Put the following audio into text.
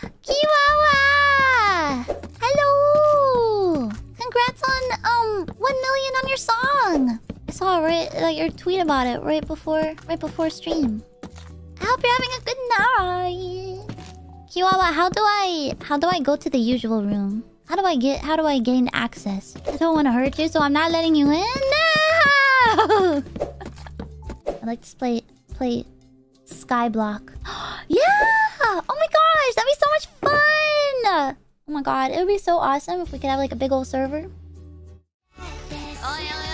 Kiwawa! Hello! Congrats on 1 million on your song! I saw your tweet about it right before stream. I hope you're having a good night. Kiwawa, how do I go to the usual room? How do I gain access? I don't want to hurt you, so I'm not letting you in. No! I like to play Skyblock. Yeah! Oh my gosh, that'd be so much fun! Oh my god, it would be so awesome if we could have like a big old server. Oh yeah.